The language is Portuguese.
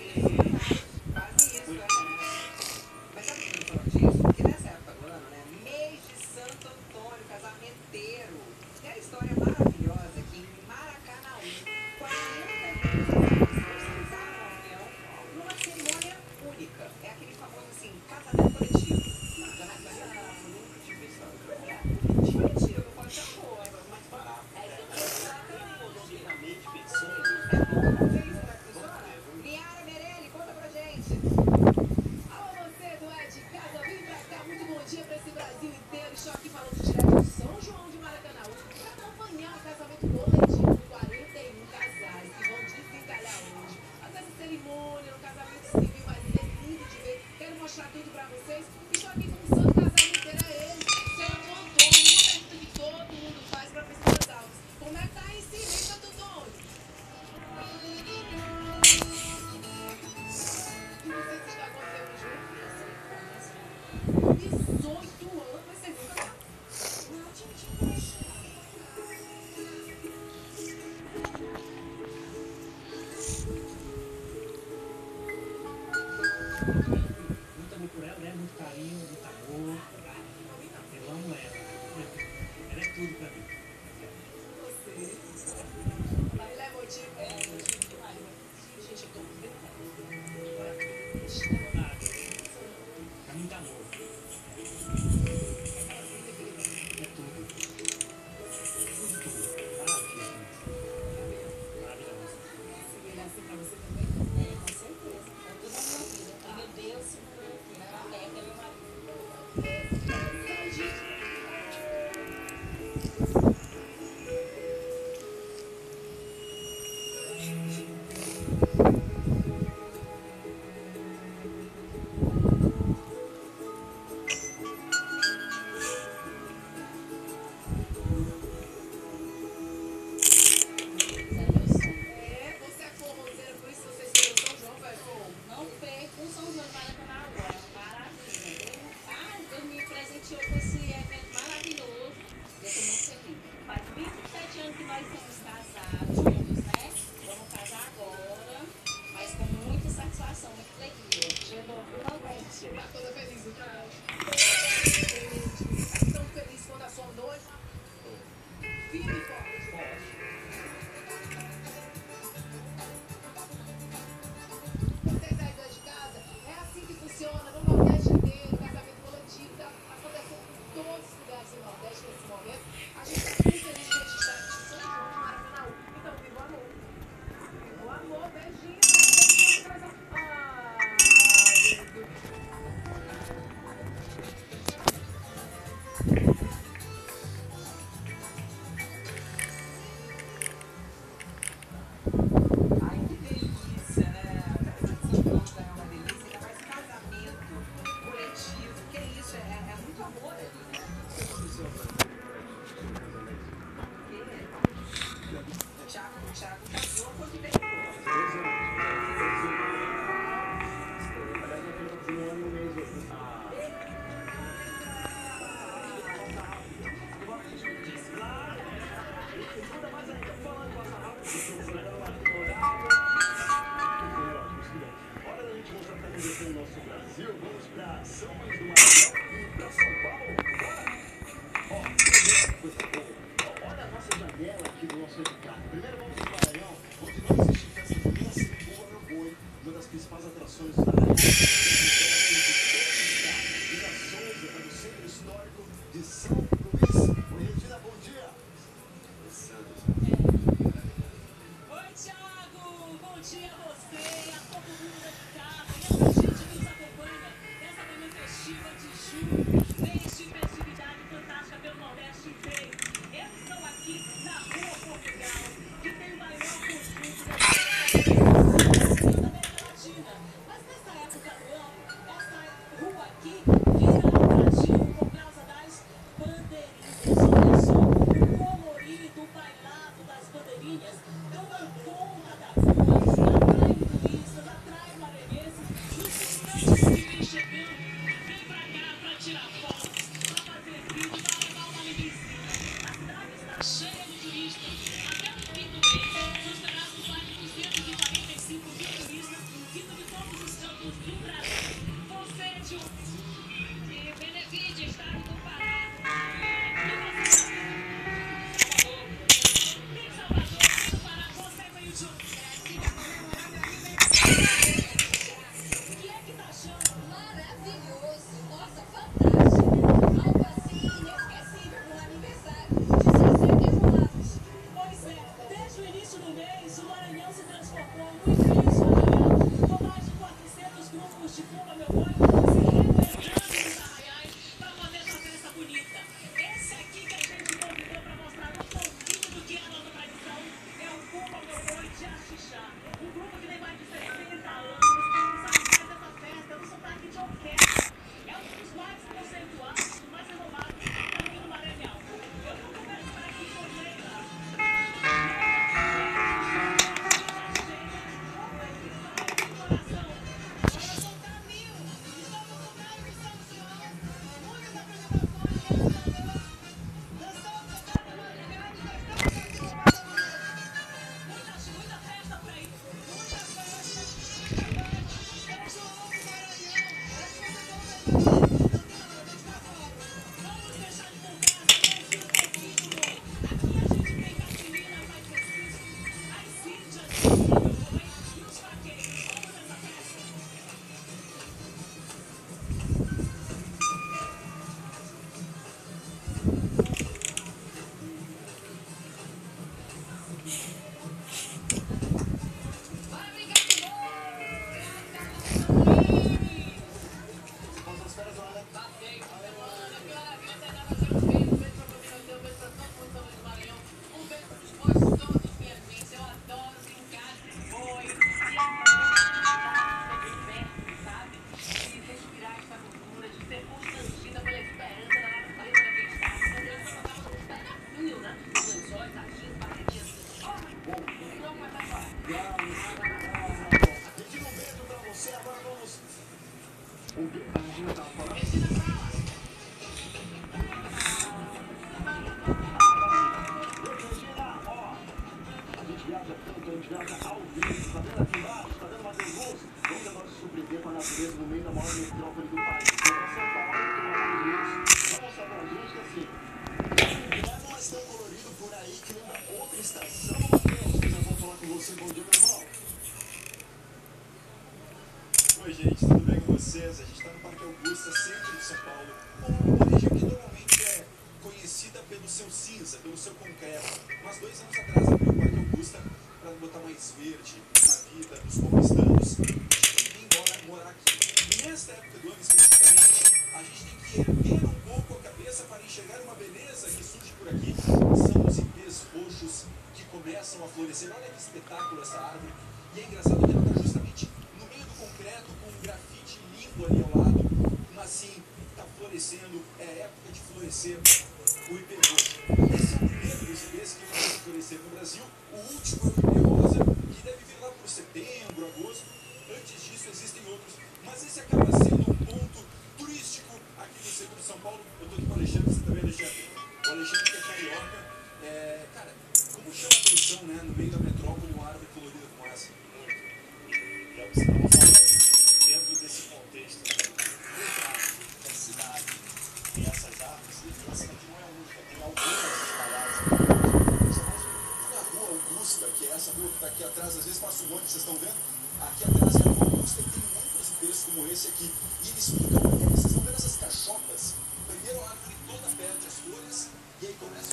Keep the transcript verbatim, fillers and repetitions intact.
Quase isso, é. Mas sabe por que eu tô falando disso? Porque nessa época do ano, né? Mês de Santo Antônio, casamenteiro. Tem a história maravilhosa aqui em Maracanaú. quarenta e um casais oficializaram a união numa cerimônia única. É aquele famoso, assim, casamento coletivo. Já na história, eu nunca tive isso. É, coletivo, pode ser boa, mas barato. É isso que eu realmente pensando. É bom, vamos ver isso, né? Funciona? Liara Merelli, conta pra gente. Alô, você do É de Casa, vem pra cá, muito bom dia pra esse Brasil inteiro. Estou aqui falando direto de São João de Maracanaú pra acompanhar o casamento coletivo de quarenta e um casais que vão desencalhar hoje. Fazer essa cerimônia, um casamento civil, mas é lindo de ver. Quero mostrar tudo pra vocês. Estou aqui com o santo casamenteiro, é ele, seu Antônio. Uma pergunta que todo mundo faz pra pessoas altas. Como é que tá em cima, hein, Santo Antônio? E vocês estão acontecendo juntos? dezoito anos, mas você nunca tá. Não, tinha, tinha. Muito amor por ela, né? Muito carinho, muito amor. Eu amo ela. Ela é tudo pra mim. Você. Ele é motivo. É, motivo demais. Gente, eu tô com medo. Ah, caminho da amor. É tudo. Tudo, tudo. Maravilhoso. Maravilhoso. Ele é assim pra você também? É, com certeza. Tá toda a minha vida. E meu Deus, na terra, meu marido. Sai, gente. Esse é meu sonho. É, você é forrozeira, por isso você escolheu São João, vai forró. Não perco o São João de Maracanã agora. Maravilha. Deus, ah, Deus me presenteou com esse evento maravilhoso. Eu estou muito feliz. Faz vinte e sete anos que nós somos casados juntos, né? Vamos casar agora, mas com muita satisfação, muita alegria. Chegou finalmente. Tá toda feliz, não tá? Tá tão feliz quando a sua noiva. Firme e forte. Vocês aí dois de casa, é assim que funciona no Nordeste inteiro, casamento coletivo, tá acontecendo em todos os lugares do Nordeste nesse momento. A gente tá muito feliz de registrar aqui em São João de Maracanaú. Então, viva o amor. Viva o amor, beijinho. Ai, meu Deus. Ai, que delícia, né? A tradição já é uma delícia, ainda mais casamento coletivo. Que isso? É, é muito amor ali, né? O Thiago, o Thiago casou quando terminou. Hora da gente mostrar o que está acontecendo no nosso Brasil. Vamos para São Luís do Maranhão e para São Paulo. Bora! Ó, primeira coisa boa. Ó, olha a nossa janela aqui do nosso edificado. Primeiro vamos para o Maranhão, onde nós assistimos essa primeira Simboa Meu Boi, uma das principais atrações da área. E na Souza, é do Centro Histórico de São Luís. Oi, Regina, bom dia. Oi, Thiago! Bom dia a você, a todo mundo da casa e a gente que nos acompanha nessa manhã festiva de julho, mês de festividade fantástica pelo Nordeste inteiro. Eu estou aqui na Rua Portugal, que tem o maior conjunto da América Latina. Mas nessa época do ano, essa rua aqui vira atrativo por causa das bandeirinhas. Olha só, o colorido, o bailado das bandeirinhas tomam conta das ruas, atrai turistas, atrai maranhenses. Nos instantes que vem chegando, vem pra cá pra tirar Oi, gente, tudo bem com vocês? A gente está no Parque Augusta, centro de São Paulo, uma região que normalmente é conhecida pelo seu cinza, pelo seu concreto. Mas dois anos atrás abriu o Parque Augusta para botar mais verde na vida dos paulistanos e vir embora morar aqui. E nesta época do ano especificamente, a gente tem que erguer um pouco a cabeça para enxergar uma beleza que surge por aqui. São os ipês roxos que começam a florescer. Olha que espetáculo essa árvore. E é engraçado que ela está justamente no meio do concreto, com um grafite lindo ali ao lado. Mas sim, está florescendo, é época de florescer o ipê roxo. Esse é o primeiro dos ipês que vai florescer no Brasil. O último é o ipê rosa, que deve vir lá por setembro, agosto. Antes disso existem outros. Mas esse acaba sendo um ponto turístico aqui no centro de São Paulo. Eu estou aqui com o Alexandre, você também, Alexandre? O Alexandre que é carioca. É, cara, como chama a atenção, né, no meio da metrópole, uma árvore colorida como essa? É o que você estava falando, dentro desse contexto do tráfego da cidade, tem essas árvores, e essa daqui não é única, tem algumas espalhadas. E a rua Augusta, que é essa rua que está aqui atrás, às vezes passa um ônibus, vocês estão vendo? Aqui atrás é a rua Augusta e tem muitos ipês como esse aqui. E eles ficam, vocês estão vendo essas cachopas? Primeiro a árvore toda perde as folhas e aí começa